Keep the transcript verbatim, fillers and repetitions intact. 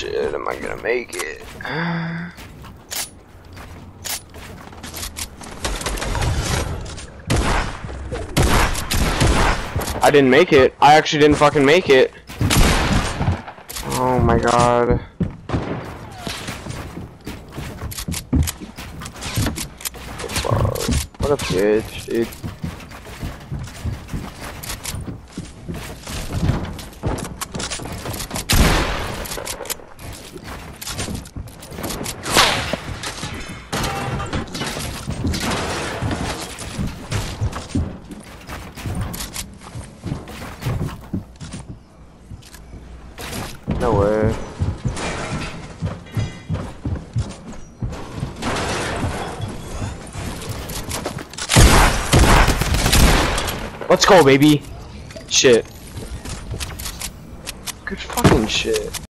Shit, am I gonna make it? I didn't make it. I actually didn't fucking make it. Oh my god. What a bitch, dude. No way. Let's go, baby. Shit. Good fucking shit.